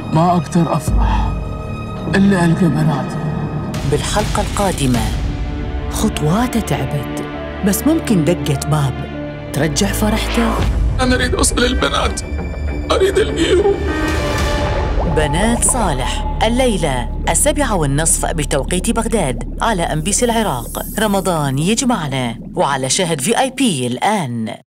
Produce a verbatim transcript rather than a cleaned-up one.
ما أقدر أفرح إلا ألقى بناتي. بالحلقة القادمة خطواته تعبت، بس ممكن دقة باب ترجع فرحته. أنا أريد أوصل البنات، أريد ألقيهم. بنات صالح الليلة السابعة والنصف بتوقيت بغداد على أم بي سي العراق. رمضان يجمعنا وعلى شاهد في آي بي الآن.